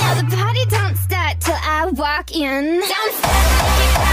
The party don't start till I walk in. Don't stop.